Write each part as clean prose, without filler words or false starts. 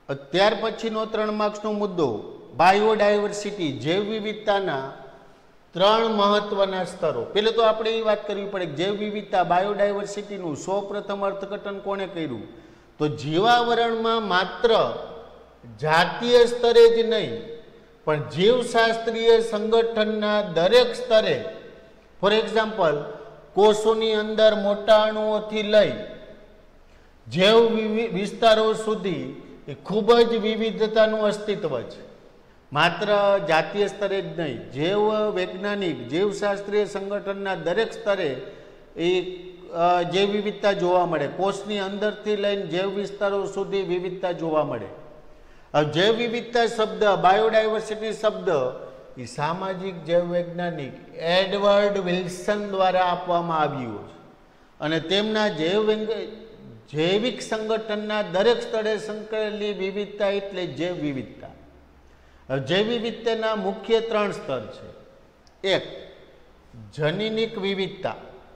ત્યાર પછીનો 3 માર્ક્સનો મુદ્દો બાયોડાયવર્સિટી, જૈવ વિવિધતાના 3 મહત્વના સ્તરો. પહેલા તો આપણે એ વાત કરવી પડે કે જૈવ વિવિધતા બાયોડાયવર્સિટીનું સૌપ્રથમ અર્થઘટન કોણે કર્યું? તો જીવાવરણમાં માત્ર જાતીય સ્તરે જ નહીં પણ જીવશાસ્ત્રીય સંગઠનના દરેક સ્તરે, ફોર એક્ઝામ્પલ કોષોની અંદર મોટા અણુઓથી લઈ જૈવ વિસ્તારો સુધી એ ખૂબ જ વિવિધતાનું અસ્તિત્વ છે. માત્ર જાતીય સ્તરે જ નહીં, જૈવ વૈજ્ઞાનિક જીવશાસ્ત્રીય સંગઠનના દરેક સ્તરે એ જૈવ વિવિધતા જોવા મળે. કોષની અંદરથી લઈને જૈવ વિસ્તારો સુધી વિવિધતા જોવા મળે. જૈવ વિવિધતા શબ્દ, બાયોડાયવર્સિટી શબ્દ એ સામાજિક જૈવ વૈજ્ઞાનિક એડવર્ડ વિલ્સન દ્વારા આપવામાં આવ્યું છે અને તેમના જૈવિક સંગઠનના દરેક સ્તરે સંકળાયેલી વિવિધતા એટલે જૈવ વિવિધતા. જૈવ વિવિધતાના મુખ્ય 3 સ્તર છે. એક જનીનિક વિવિધતા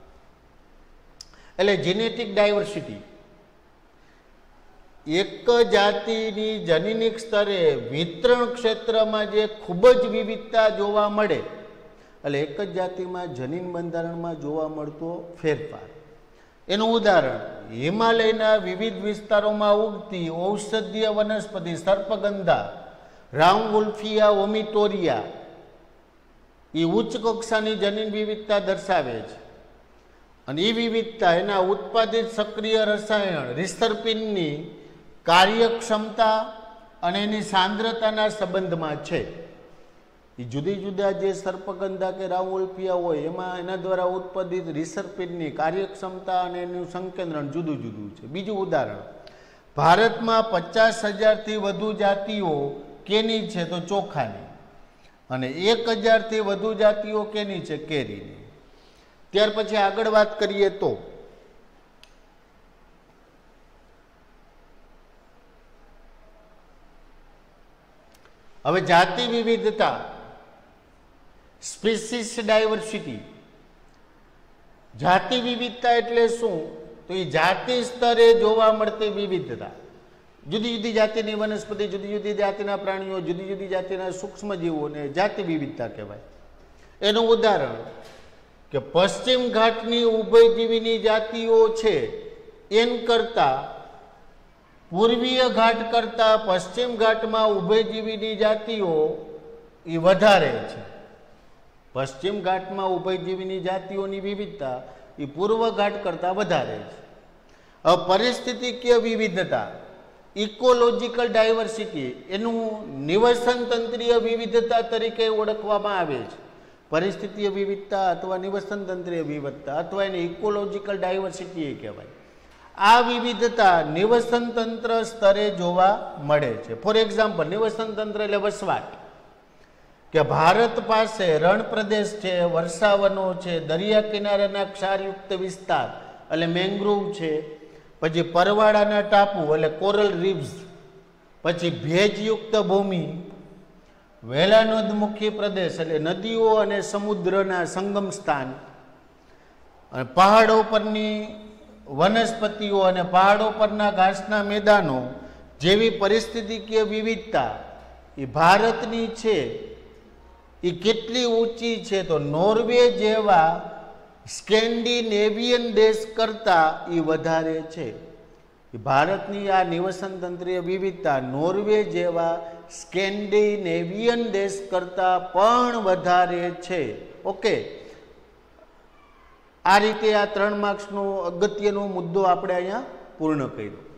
એટલે જેનેટિક ડાયવર્સિટી. એક જાતિની જનીનિક સ્તરે વિતરણ ક્ષેત્રમાં જે ખૂબ જ વિવિધતા જોવા મળે એટલે એક જ જાતિમાં જનીન બંધારણમાં જોવા મળતો ફેરફાર. એનું ઉદાહરણ હિમાલયના વિવિધ વિસ્તારોમાં ઉગતી ઔષધીય વનસ્પતિ સર્પગંધા, રાઉન્ગુલ્ફિયા ઓમિટોરિયા એ ઉચ્ચ કક્ષાની જનીન વિવિધતા દર્શાવે છે અને એ વિવિધતા એના ઉત્પાદિત સક્રિય રસાયણ રિસર્પિનની કાર્યક્ષમતા અને એની સાંદ્રતાના સંબંધમાં છે. એ જુદી જુદા જે સર્પગંધા કે રાઉન્ગુલ્ફિયા હોય એમાં એના દ્વારા ઉત્પાદિત રિસર્પિનની કાર્યક્ષમતા અને એનું સંકેન્દ્રણ જુદું જુદું છે. બીજું ઉદાહરણ, ભારતમાં 50,000થી વધુ જાતિઓ કેની છે? તો ચોખાની. અને 1,000થી વધુ જાતિઓ કેની છે? કેરીની. ત્યાર પછી આગળ વાત કરીએ તો હવે જાતિ વિવિધતા, સ્પીસીસ ડાયવર્સિટી. જાતિ વિવિધતા એટલે શું? તો એ જાતિ સ્તરે જોવા મળતી વિવિધતા. જુદી જુદી જાતિની વનસ્પતિ, જુદી જુદી જાતિના પ્રાણીઓ, જુદી જુદી જાતિના સૂક્ષ્મજીવોને જાતિ વિવિધતા કહેવાય. એનું ઉદાહરણ કે પશ્ચિમ ઘાટની ઉભયજીવીની જાતિઓ છે એન કરતા પૂર્વીય ઘાટ કરતા પશ્ચિમ ઘાટમાં ઉભયજીવીની જાતિઓ એ વધારે છે. પશ્ચિમ ઘાટમાં ઉભયજીવીની જાતિઓની વિવિધતા એ પૂર્વ ઘાટ કરતા વધારે છે. હવે પરિસ્થિતિકીય વિવિધતા, ઇકોલોજીકલ ડાયવર્સિટી, એનું નિવસન તંત્રીય વિવિધતા તરીકે ઓળખવામાં આવે છે. પરિસ્થિતિય વિવિધતા અથવા નિવસન તંત્રીય વિવિધતા અથવા એને ઇકોલોજીકલ ડાયવર્સિટી કહેવાય. આ વિવિધતા નિવસન તંત્ર સ્તરે જોવા મળે છે. ફોર એક્ઝામ્પલ, નિવસન તંત્ર એટલે વસવાટ, કે ભારત પાસે રણ પ્રદેશ છે, વર્ષાવનો છે, દરિયા કિનારાના ક્ષારયુક્ત વિસ્તાર એટલે મેંગ્રોવ છે, પછી પરવાળાના ટાપુ એટલે કોરલ રીવ્સ, પછી ભેજયુક્ત ભૂમિ, વેલાનોદમુખી પ્રદેશ એટલે નદીઓ અને સમુદ્રના સંગમ સ્થાન, અને પહાડો પરની વનસ્પતિઓ અને પહાડો પરના ઘાસના મેદાનો જેવી પરિસ્થિતિકીય વિવિધતા એ ભારતની છે. એ કેટલી ઊંચી છે? તો નોર્વે જેવા સ્કેન્ડિનેવિયન દેશ કરતાં એ વધારે છે. ભારતની આ નિવસન તંત્રીય વિવિધતા નોર્વે જેવા સ્કેન્ડિનેવિયન દેશ કરતાં પણ વધારે છે. ઓકે, આ રીતે આ 3 માર્ક્સનો અગત્યનો મુદ્દો આપણે અહીંયા પૂર્ણ કર્યો.